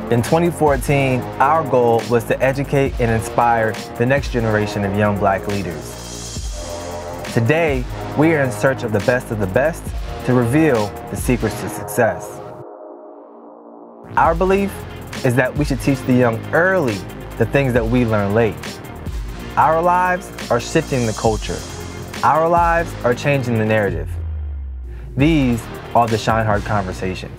In 2014, our goal was to educate and inspire the next generation of young Black leaders. Today, we are in search of the best to reveal the secrets to success. Our belief is that we should teach the young early the things that we learn late. Our lives are shifting the culture. Our lives are changing the narrative. These are the Shine Hard Conversations.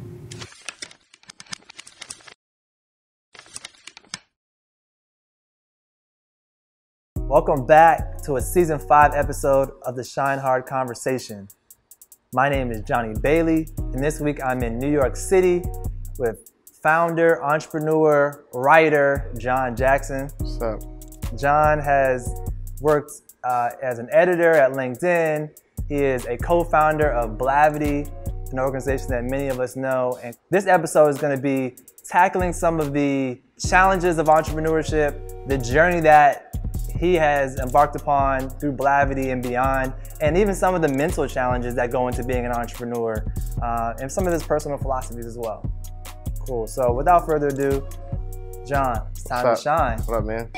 Welcome back to a Season 5 episode of the Shine Hard Conversation. My name is Johnny Bailey, and this week I'm in New York City with founder, entrepreneur, writer, John Jackson. What's up? John has worked as an editor at LinkedIn. He is a co-founder of Blavity, an organization that many of us know. And this episode is going to be tackling some of the challenges of entrepreneurship, the journey that he has embarked upon through Blavity and beyond, and even some of the mental challenges that go into being an entrepreneur, and some of his personal philosophies as well. Cool. So without further ado, John, it's time to shine. What up, man?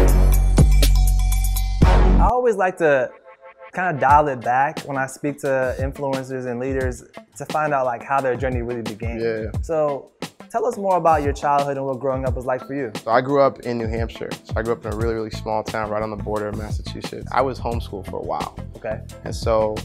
I always like to kind of dial it back when I speak to influencers and leaders to find out like how their journey really began. Yeah. So tell us more about your childhood and what growing up was like for you. So I grew up in New Hampshire. So I grew up in a really, really small town right on the border of Massachusetts. I was homeschooled for a while. Okay. And so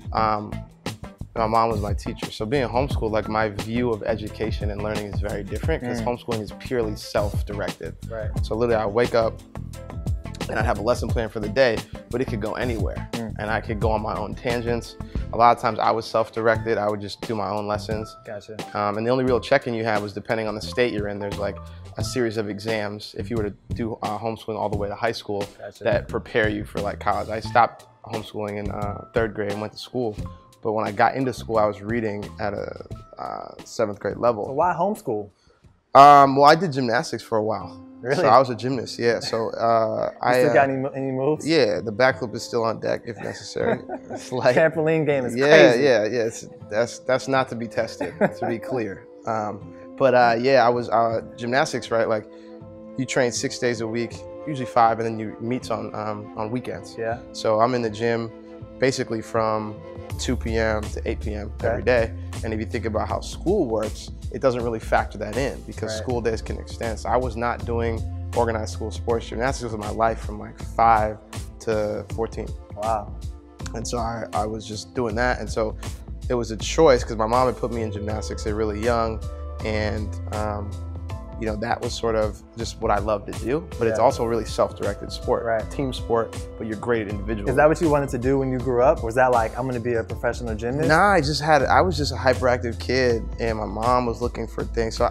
my mom was my teacher. So being homeschooled, like my view of education and learning is very different because homeschooling is purely self-directed. Right. So literally I wake up and I'd have a lesson plan for the day, but it could go anywhere. And I could go on my own tangents. A lot of times I was self-directed. I would just do my own lessons. Gotcha. And the only real check-in you had was depending on the state you're in. There's like a series of exams if you were to do homeschooling all the way to high school that prepare you for like college. I stopped homeschooling in 3rd grade and went to school. But when I got into school, I was reading at a 7th grade level. So why homeschool? Well, I did gymnastics for a while. Really? So I was a gymnast, yeah. So you still got any moves? Yeah, the backflip is still on deck if necessary. It's like trampoline game is crazy. Yeah. That's not to be tested, to be clear. Yeah, I was gymnastics, right? Like you train 6 days a week, usually 5, and then you meets on weekends. Yeah. So I'm in the gym basically from 2 p.m. to 8 p.m. every day. And if you think about how school works, it doesn't really factor that in because school days can extend. So I was not doing organized school sports. Gymnastics was my life from like 5 to 14. Wow. And so I was just doing that. And so it was a choice because my mom had put me in gymnastics at really young. And you know, that was sort of just what I love to do, but it's also a really self-directed sport, team sport, but you're great at individual. Is that what you wanted to do when you grew up? Was that like, I'm gonna be a professional gymnast? Nah, I was just a hyperactive kid and my mom was looking for things. So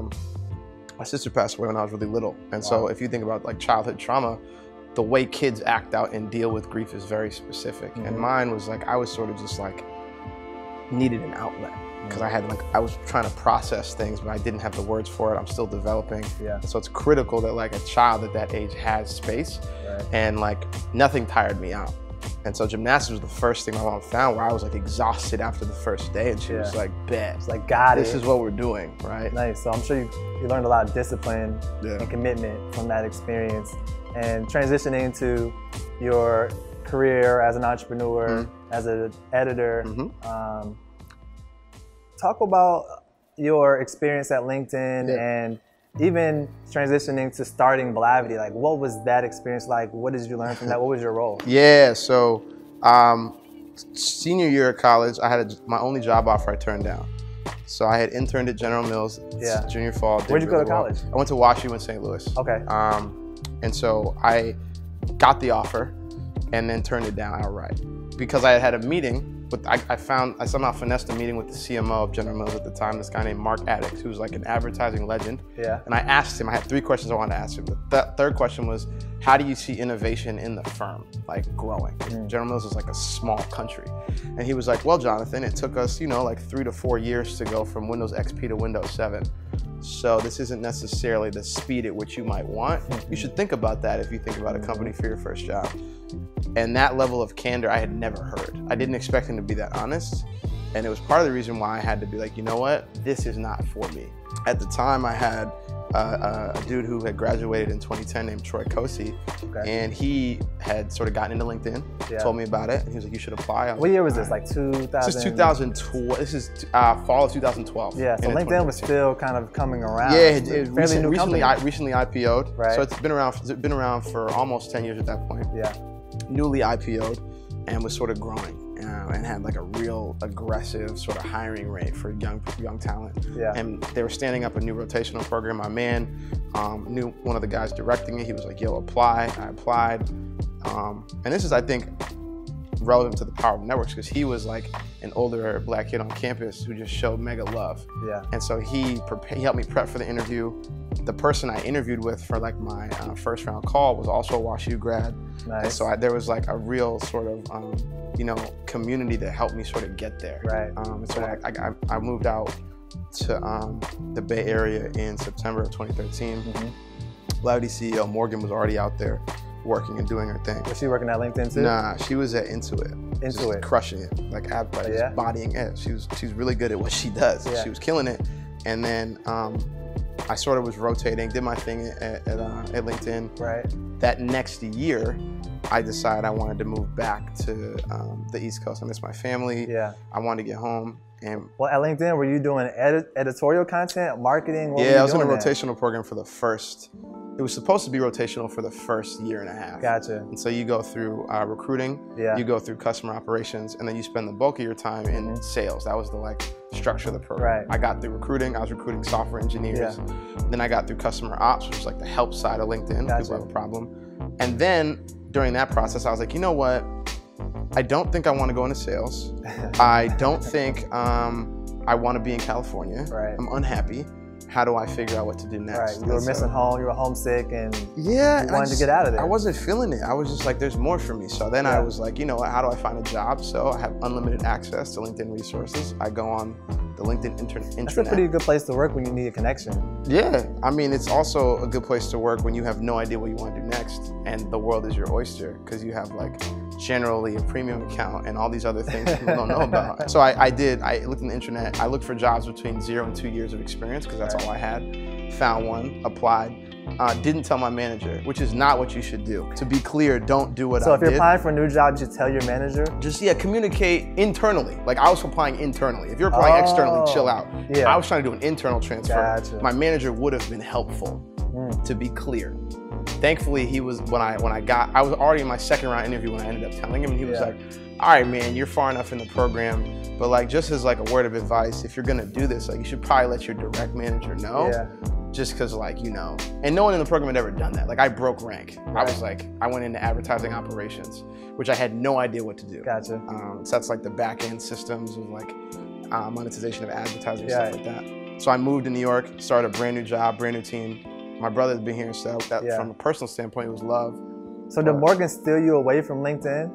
my sister passed away when I was really little. And so if you think about like childhood trauma, the way kids act out and deal with grief is very specific. And mine was like, I was sort of just like, needed an outlet. Because I was trying to process things, but I didn't have the words for it. I'm still developing. Yeah. So it's critical that like a child at that age has space, and like nothing tired me out. And so gymnastics was the first thing my mom found where I was like exhausted after the first day, and she was like, "Bet, it's like got it. This is what we're doing, right?" Nice. So I'm sure you learned a lot of discipline and commitment from that experience, and transitioning into your career as an entrepreneur, as an editor. Talk about your experience at LinkedIn and even transitioning to starting Blavity. Like, what was that experience like? What did you learn from that? What was your role? Yeah, so senior year of college, I had my only job offer I turned down. So I had interned at General Mills junior fall. Where'd you go to college? I went to WashU in St. Louis. Okay. And so I got the offer and then turned it down outright because I had a meeting. But I somehow finessed a meeting with the CMO of General Mills at the time, this guy named Mark Addix, who was like an advertising legend. Yeah. And I asked him, I had 3 questions I wanted to ask him. The third question was, how do you see innovation in the firm, like growing? General Mills is like a small country. And he was like, well, Jonathan, it took us, you know, like 3 to 4 years to go from Windows XP to Windows 7. So this isn't necessarily the speed at which you might want. You should think about that if you think about a company for your first job. And that level of candor I had never heard. I didn't expect him to be that honest. And it was part of the reason why I had to be like, you know what, this is not for me. At the time, I had a dude who had graduated in 2010 named Troy Kosey, and he had sort of gotten into LinkedIn, told me about it, and he was like, you should apply. What year was this, like 2000? This is 2012, this is fall of 2012. Yeah, so LinkedIn was still kind of coming around. Yeah, it recently IPO'd, so it's been around for almost 10 years at that point. Yeah. Newly IPO'd and was sort of growing. And had like a real aggressive sort of hiring rate for young talent. Yeah. And they were standing up a new rotational program. My man knew one of the guys directing it. He was like, yo, apply. I applied. And this is, I think, relevant to the power of networks because he was like an older black kid on campus who just showed mega love. Yeah. And so he helped me prep for the interview. The person I interviewed with for like my first round call was also a WashU grad. Nice. And so there was like a real sort of, community that helped me sort of get there. Right. And so I moved out to the Bay Area in September of 2013. Blavity CEO Morgan was already out there working and doing her thing. Was she working at LinkedIn too? Nah, she was at Intuit. Intuit. Crushing it, like just bodying it. She's really good at what she does. Yeah. She was killing it. And then I sort of was rotating, did my thing at LinkedIn. Right. That next year, I decided I wanted to move back to the East Coast. I miss my family. Yeah. I wanted to get home. And well, at LinkedIn, were you doing editorial content, marketing? I was in a rotational program for the first. It was supposed to be rotational for the first year and a half. Gotcha. And so you go through recruiting, you go through customer operations, and then you spend the bulk of your time in sales. That was the structure of the program. Right. I got through recruiting. I was recruiting software engineers. Then I got through customer ops, which was like the help side of LinkedIn. People have a problem. And then during that process, I was like, you know what? I don't think I want to go into sales. I don't think I want to be in California. Right. I'm unhappy. How do I figure out what to do next? Right. You were missing home, you were homesick, and you wanted to get out of there. I wasn't feeling it. I was just like, there's more for me. So then I was like, you know what, how do I find a job? So I have unlimited access to LinkedIn resources. I go on the LinkedIn intranet. That's a pretty good place to work when you need a connection. Yeah, I mean, it's also a good place to work when you have no idea what you want to do next, and the world is your oyster, because you have generally a premium account and all these other things people don't know about. So I looked in the internet. I looked for jobs between 0 and 2 years of experience because that's all I had. Found one, applied. Didn't tell my manager, which is not what you should do. To be clear, don't do what I did. So if you're applying for a new job, you should tell your manager? Just, communicate internally. Like I was applying internally. If you're applying externally, chill out. I was trying to do an internal transfer. Gotcha. My manager would have been helpful, to be clear. Thankfully, he was, I was already in my second round interview when I ended up telling him, and he was like, all right, man, you're far enough in the program, but just as a word of advice, if you're gonna do this, you should probably let your direct manager know. Just because, and no one in the program had ever done that. I broke rank. Right. I went into advertising operations, which I had no idea what to do. Gotcha. So that's the back end systems of monetization of advertising, stuff like that. So I moved to New York, started a brand new job, brand new team. My brother's been here, so that from a personal standpoint, it was love. So did Morgan steal you away from LinkedIn?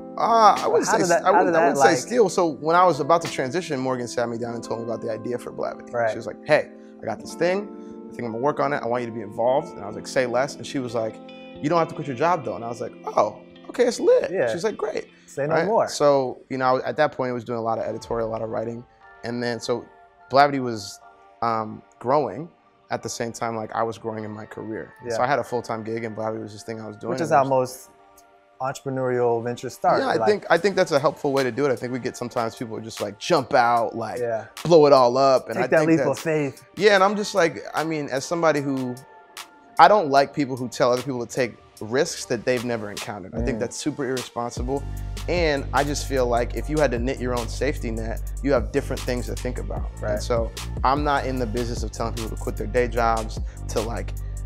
I wouldn't say steal. So when I was about to transition, Morgan sat me down and told me about the idea for Blavity. Right. She was like, hey, I got this thing. I think I'm gonna work on it. I want you to be involved. And I was like, say less. And she was like, you don't have to quit your job though. And I was like, oh, okay, it's lit. Yeah. She's like, great. Say no more. So, at that point, I was doing a lot of editorial, a lot of writing. And then, so Blavity was growing at the same time I was growing in my career. Yeah. So I had a full-time gig and Blavity was this thing I was doing. Which is how most entrepreneurial ventures start. Yeah, I think that's a helpful way to do it. I think we get sometimes people just jump out, blow it all up. And Take that leap of faith. Yeah, and I'm just as somebody who, I don't like people who tell other people to take risks that they've never encountered. I think that's super irresponsible. And I just feel if you had to knit your own safety net, you have different things to think about. Right. And so I'm not in the business of telling people to quit their day jobs, to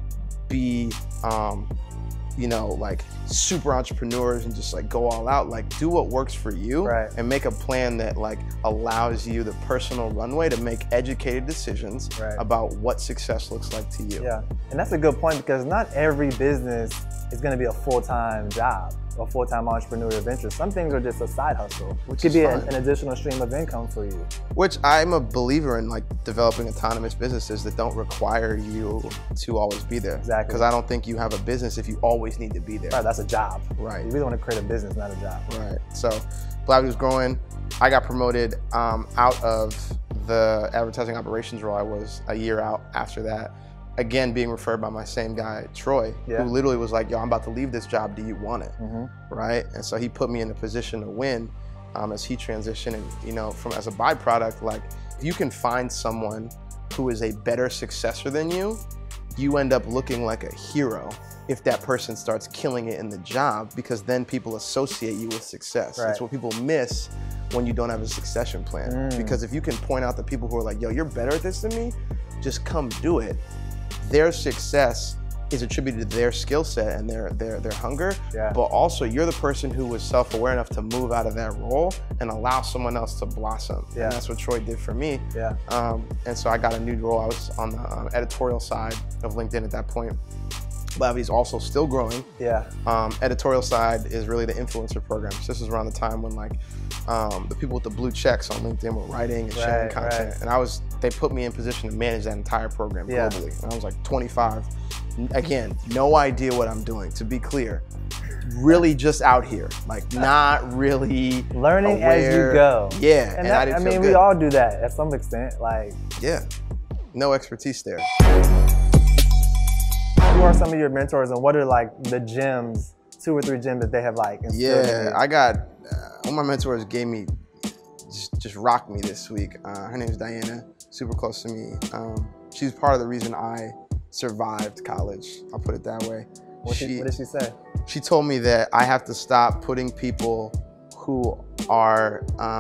be, super entrepreneurs and just go all out. Do what works for you, and make a plan that allows you the personal runway to make educated decisions about what success looks like to you. Yeah, and that's a good point, because not every business is going to be a full-time job or full-time entrepreneurial venture. Some things are just a side hustle, which could be an additional stream of income for you. Which I'm a believer in, developing autonomous businesses that don't require you to always be there. Exactly. Because I don't think you have a business if you always need to be there. Right, that's a job. Right. You really want to create a business, not a job. Right. So Blavity was growing. I got promoted out of the advertising operations role I was a year out after that, again, being referred by my same guy, Troy, who literally was like, yo, I'm about to leave this job, do you want it? Right? And so he put me in a position to win as he transitioned. And, you know, as a byproduct, like, if you can find someone who is a better successor than you end up looking like a hero if that person starts killing it in the job, because then people associate you with success. That's what people miss when you don't have a succession plan. Because if you can point out the people who are like, yo, you're better at this than me, just come do it. Their success is attributed to their skill set and their hunger, but also you're the person who was self-aware enough to move out of that role and allow someone else to blossom. And that's what Troy did for me. And so I got a new role. I was on the editorial side of LinkedIn at that point. Blavity's also still growing. Editorial side is really the influencer program. So this is around the time when like the people with the blue checks on LinkedIn were writing and sharing content. And they put me in position to manage that entire program globally. And I was like 25. Again, no idea what I'm doing, to be clear. Really just out here, like not really learning aware. As you go. And I mean, we all do that at some extent. Like, no expertise there. Who are some of your mentors, and what are like the gems, 2 or 3 gems that they have like instilled in you? I got one of my mentors gave me just rocked me this week. Her name is Diana, super close to me. She's part of the reason I survived college. I'll put it that way. What did she say? She told me that I have to stop putting people who are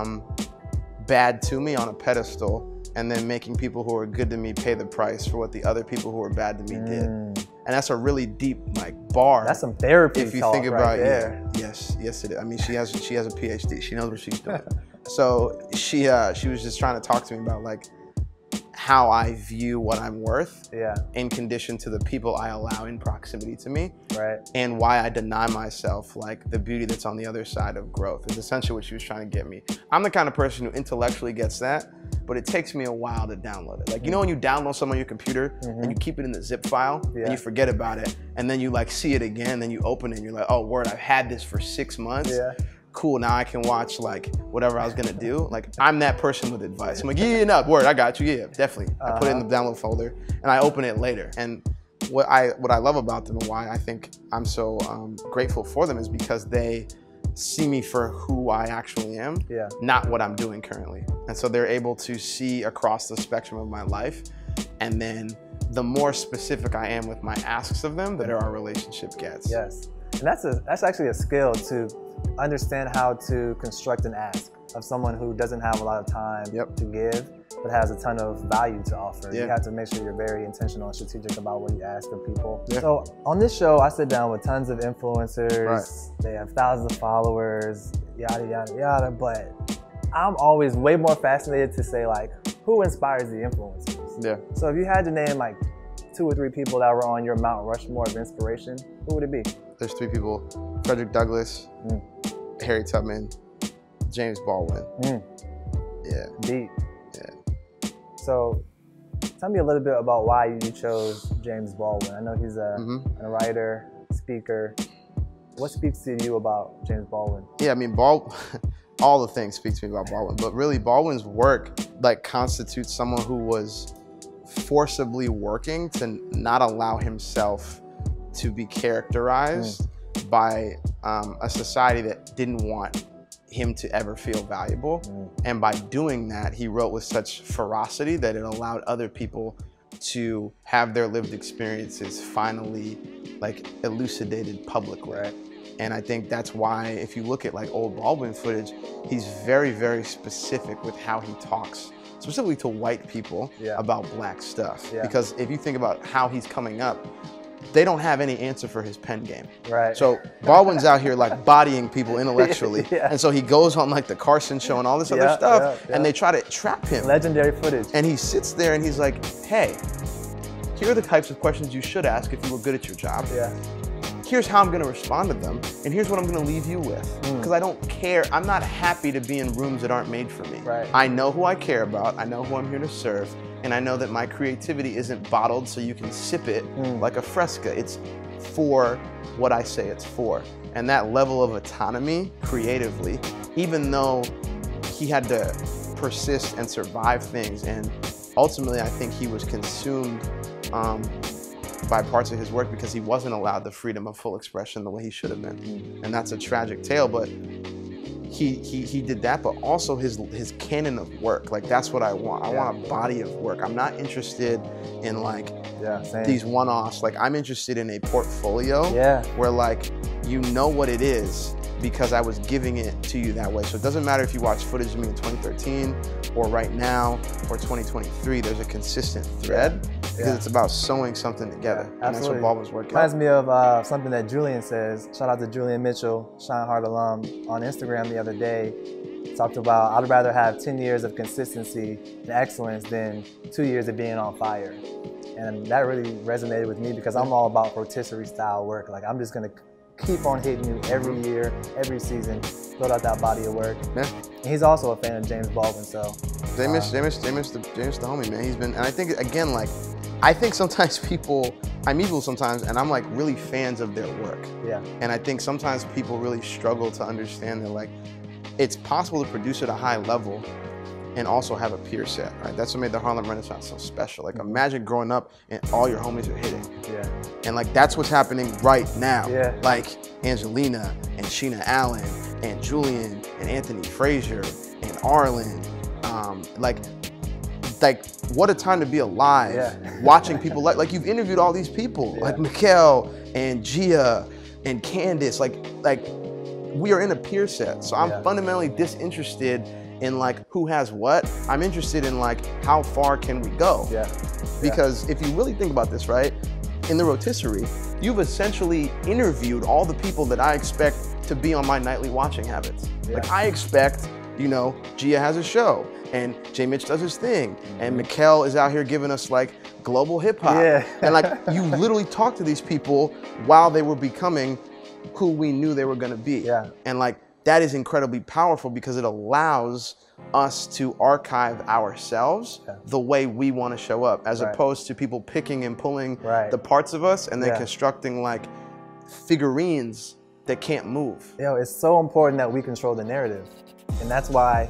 bad to me on a pedestal, and then making people who are good to me pay the price for what the other people who are bad to me did. And that's a really deep like bar. That's some therapy if you talk think about right there. Yes it is. I mean, she has a PhD. She knows what she's doing. So she was just trying to talk to me about like how I view what I'm worth in condition to the people I allow in proximity to me, and why I deny myself like the beauty that's on the other side of growth is essentially what she was trying to get me. I'm the kind of person who intellectually gets that, but it takes me a while to download it. Like, you know when you download something on your computer and you keep it in the zip file and you forget about it, and then you like see it again, then you open it and you're like, oh word, I've had this for 6 months. Cool, now I can watch like whatever I was gonna do. Like, I'm that person with advice. I'm like, no, word, I got you, definitely. I put it in the download folder and I open it later. And what I love about them and why I think I'm so grateful for them is because they see me for who I actually am, not what I'm doing currently. And so they're able to see across the spectrum of my life, and then the more specific I am with my asks of them, the better our relationship gets. And that's actually a skill, to understand how to construct an ask of someone who doesn't have a lot of time to give, but has a ton of value to offer. You have to make sure you're very intentional and strategic about what you ask of people. So on this show, I sit down with tons of influencers. They have thousands of followers, yada, yada, yada. But I'm always way more fascinated to say, like, who inspires the influencers? So if you had to name like 2 or 3 people that were on your Mount Rushmore of inspiration, who would it be? There's 3 people: Frederick Douglass, Harry Tubman, James Baldwin. Deep. So tell me a little bit about why you chose James Baldwin. I know he's a writer, speaker. What speaks to you about James Baldwin? I mean, all the things speak to me about Baldwin, but really Baldwin's work like constitutes someone who was forcibly working to not allow himself to be characterized by a society that didn't want him to ever feel valuable. And by doing that, he wrote with such ferocity that it allowed other people to have their lived experiences finally like elucidated publicly. And I think that's why, if you look at like old Baldwin footage, he's very, very specific with how he talks, specifically to white people about black stuff. Because if you think about how he's coming up, they don't have any answer for his pen game. So Baldwin's out here like bodying people intellectually. And so he goes on like the Carson show and all this other stuff, and they try to trap him. Legendary footage. And he sits there and he's like, hey, here are the types of questions you should ask if you were good at your job. Here's how I'm gonna respond to them, and here's what I'm gonna leave you with. Because I don't care, I'm not happy to be in rooms that aren't made for me. I know who I care about, I know who I'm here to serve, and I know that my creativity isn't bottled so you can sip it like a Fresca. It's for what I say it's for. And that level of autonomy creatively, even though he had to persist and survive things. And ultimately, I think he was consumed by parts of his work because he wasn't allowed the freedom of full expression the way he should have been. And that's a tragic tale, but he did that, but also his canon of work. Like, that's what I want. I want a body of work. I'm not interested in like these one-offs. Like, I'm interested in a portfolio where like, you know what it is because I was giving it to you that way. So it doesn't matter if you watch footage of me in 2013 or right now or 2023, there's a consistent thread because it's about sewing something together. And that's what Baldwin's working on. Reminds me of something that Julian says. Shout out to Julian Mitchell, Shine Hard alum, on Instagram the other day. Talked about, I'd rather have 10 years of consistency and excellence than 2 years of being on fire. And that really resonated with me because I'm all about rotisserie style work. Like, I'm just gonna keep on hitting you every year, every season, build out that body of work. And he's also a fan of James Baldwin, so. James the homie, man. He's been, and I think, again, like, I think sometimes I meet people sometimes and I'm like really fans of their work. Yeah. And I think sometimes people really struggle to understand that like, it's possible to produce at a high level and also have a peer set, right? That's what made the Harlem Renaissance so special. Like, imagine growing up and all your homies are hitting. Yeah. And like, that's what's happening right now. Yeah. Like Angelina and Sheena Allen and Julian and Anthony Frazier and Arlen. Like what a time to be alive. Watching people like you've interviewed all these people, like Mikkel and Gia and Candace, like we are in a peer set. So I'm fundamentally disinterested in like who has what. I'm interested in like how far can we go? Because if you really think about this, right, in the rotisserie, you've essentially interviewed all the people that I expect to be on my nightly watching habits. Like, I expect, you know, Gia has a show and J. Mitch does his thing and Mikkel is out here giving us like global hip hop. And like, you literally talk to these people while they were becoming who we knew they were gonna be. And like, that is incredibly powerful because it allows us to archive ourselves the way we want to show up, as opposed to people picking and pulling the parts of us and then constructing like figurines that can't move. You know, it's so important that we control the narrative. And that's why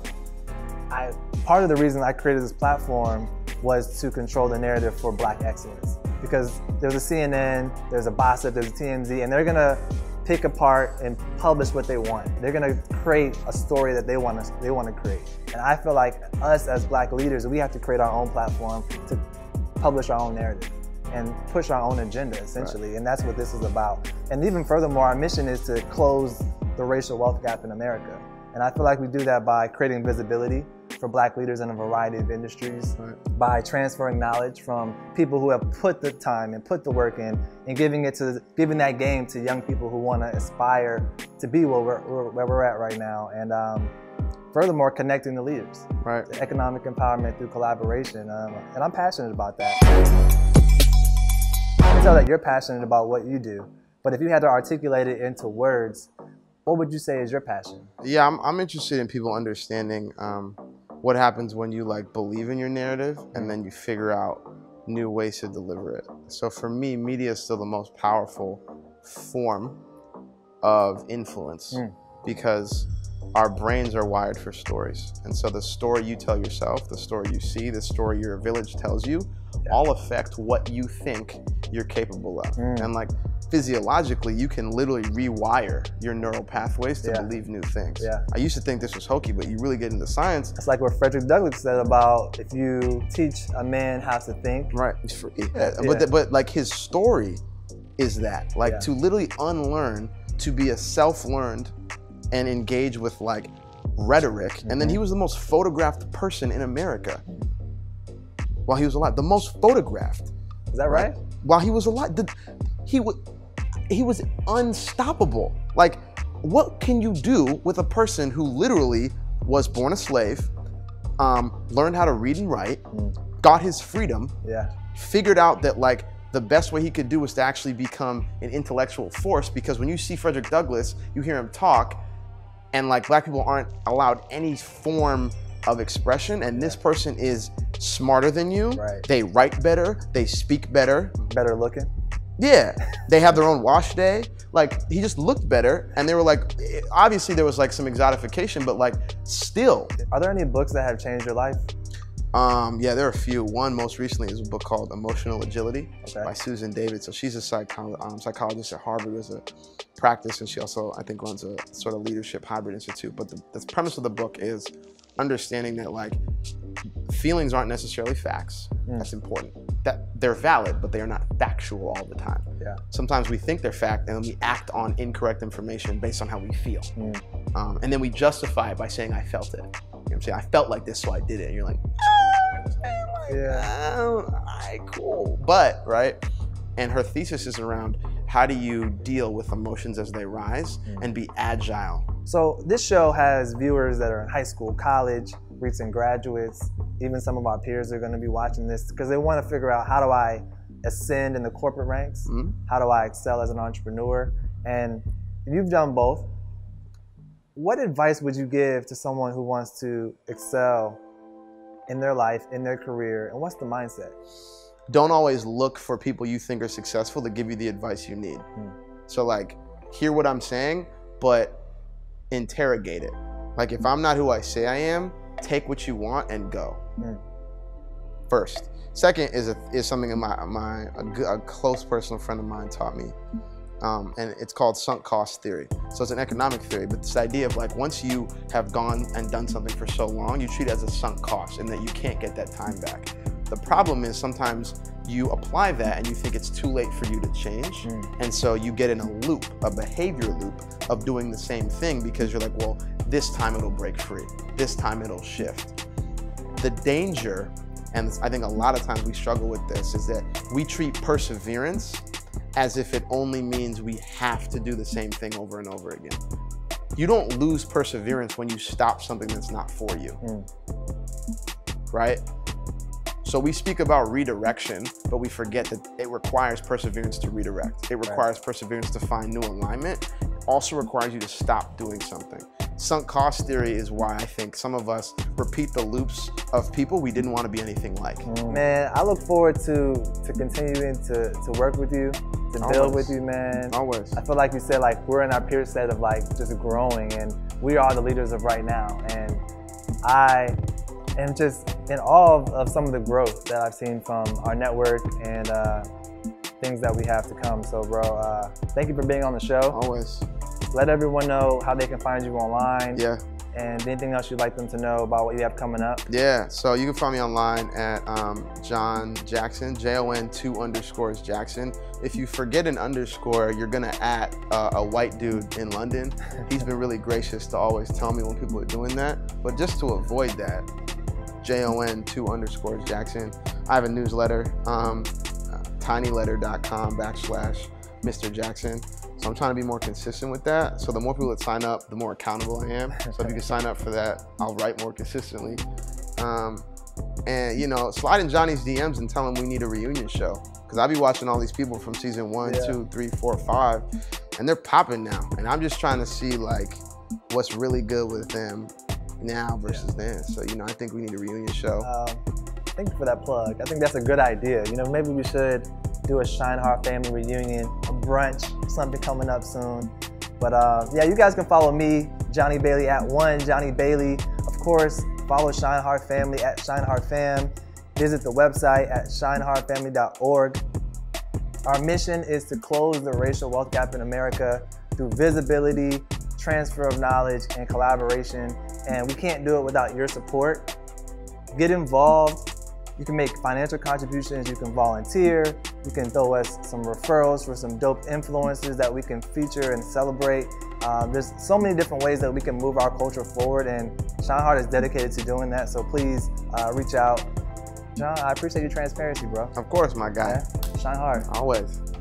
part of the reason I created this platform was to control the narrative for Black excellence. Because there's a CNN, there's a Bossip, there's a TMZ, and they're gonna pick apart and publish what they want. They're gonna create a story that they want to create. And I feel like us as Black leaders, we have to create our own platform to publish our own narrative and push our own agenda, essentially. And that's what this is about. And even furthermore, our mission is to close the racial wealth gap in America. And I feel like we do that by creating visibility for Black leaders in a variety of industries, by transferring knowledge from people who have put the time and put the work in, and giving that game to young people who want to aspire to be where we're at right now. And furthermore, connecting the leaders, the economic empowerment through collaboration. And I'm passionate about that. I can tell that you're passionate about what you do, but if you had to articulate it into words, what would you say is your passion? Yeah, I'm interested in people understanding what happens when you like believe in your narrative and then you figure out new ways to deliver it. So for me, media is still the most powerful form of influence because our brains are wired for stories. And so the story you tell yourself, the story you see, the story your village tells you, all affect what you think you're capable of. And like, physiologically, you can literally rewire your neural pathways to believe new things. I used to think this was hokey, but you really get into science. It's like what Frederick Douglass said about if you teach a man how to think. But like his story is that, like to literally unlearn, to be a self-learned and engage with like rhetoric. And then he was the most photographed person in America while he was alive. The most photographed. Is that right? While he was alive. He was unstoppable. Like, what can you do with a person who literally was born a slave, learned how to read and write, got his freedom, figured out that like the best way he could do was to actually become an intellectual force? Because when you see Frederick Douglass, you hear him talk, and like Black people aren't allowed any form of expression, and this person is smarter than you. They write better, they speak better. Better looking. Yeah, they have their own wash day. Like, he just looked better, and they were like, obviously there was like some exotification, but like still. Are there any books that have changed your life? Yeah, there are a few. One most recently is a book called Emotional Agility by Susan David. So she's a psychologist at Harvard as a practice, and she also, I think, runs a sort of leadership hybrid institute. But the premise of the book is understanding that like feelings aren't necessarily facts. That's important. That they're valid, but they are not factual all the time. Yeah. Sometimes we think they're fact, and then we act on incorrect information based on how we feel. And then we justify it by saying, I felt it. You know what I'm saying? I felt like this, so I did it. And you're like, all right, cool. But, right? And her thesis is around how do you deal with emotions as they rise and be agile. So this show has viewers that are in high school, college, recent graduates. Even some of our peers are going to be watching this because they want to figure out, how do I ascend in the corporate ranks? How do I excel as an entrepreneur? And if you've done both, what advice would you give to someone who wants to excel in their life, in their career, and what's the mindset? Don't always look for people you think are successful to give you the advice you need. So like, hear what I'm saying, but interrogate it. Like, if I'm not who I say I am, take what you want and go. First. Second is something a close personal friend of mine taught me. And it's called sunk cost theory. So it's an economic theory, but this idea of like, once you have gone and done something for so long, you treat it as a sunk cost and that you can't get that time back. The problem is sometimes you apply that and you think it's too late for you to change. And so you get in a loop, a behavior loop of doing the same thing because you're like, well, this time it'll break free. This time it'll shift. The danger, and I think a lot of times we struggle with this, is that we treat perseverance as if it only means we have to do the same thing over and over again. You don't lose perseverance when you stop something that's not for you, right? So we speak about redirection, but we forget that it requires perseverance to redirect. It requires perseverance to find new alignment. It also requires you to stop doing something. Sunk cost theory is why I think some of us repeat the loops of people we didn't want to be anything like. Man, I look forward to continuing to work with you, to build with you, man. Always. I feel like you said, like, we're in our peer set of like just growing, and we are the leaders of right now. And I am just in awe of some of the growth that I've seen from our network and things that we have to come. So, bro, thank you for being on the show. Always. Let everyone know how they can find you online. Yeah. And anything else you'd like them to know about what you have coming up. Yeah, so you can find me online at Jon Jackson, JON2_Jackson. If you forget an underscore, you're gonna at a white dude in London. He's been really gracious to always tell me when people are doing that. But just to avoid that, JON2_Jackson. I have a newsletter, tinyletter.com/Mr. Jackson. So I'm trying to be more consistent with that. So the more people that sign up, the more accountable I am. So if you can sign up for that, I'll write more consistently. And you know, slide in Johnny's DMs and tell him we need a reunion show. Cause I'll be watching all these people from season 1, 2, 3, 4, 5, and they're popping now. And I'm just trying to see like what's really good with them now versus then. So, you know, I think we need a reunion show. Thank you for that plug. I think that's a good idea. You know, maybe we should do a Scheinhardt family reunion, a brunch, something coming up soon. But yeah, you guys can follow me, Johnny Bailey, at @1Johnny Bailey. Of course, follow Scheinhardt family at ScheinhardtFam. Visit the website at scheinhardtfamily.org. Our mission is to close the racial wealth gap in America through visibility, transfer of knowledge, and collaboration. And we can't do it without your support. Get involved. You can make financial contributions, you can volunteer, you can throw us some referrals for some dope influencers that we can feature and celebrate. There's so many different ways that we can move our culture forward, and Scheinhardt is dedicated to doing that, so please reach out. John, I appreciate your transparency, bro. Of course, my guy. Yeah? Scheinhardt. Always.